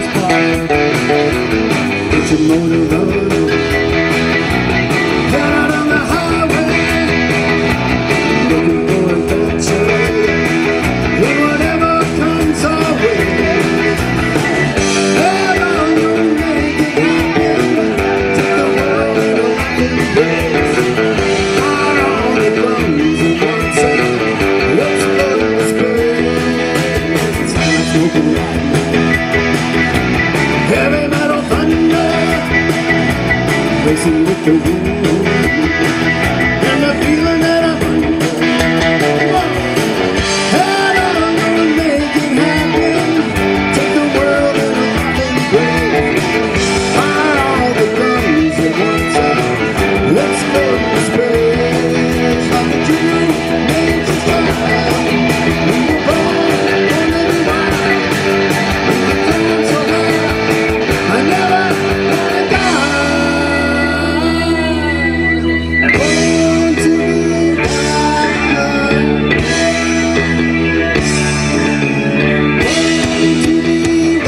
Put your motor on, head out on the highway, looking for adventure, and whatever comes our way. Head on, we'll make it happen, take the world in a rocking place. Out on the drums and one sound, let's go to space. I'm smoking rock, heavy metal thunder, racing with the wind, and the feeling that I'm under. Head on, gonna make it happen, take the world in a rocking place. Fire all the guns at one time, let's go to space. How did you know nature's wild? We were born to live wild, we were born so high, I never wanna die. Born to be wild, born to be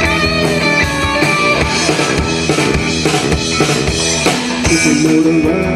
motor run.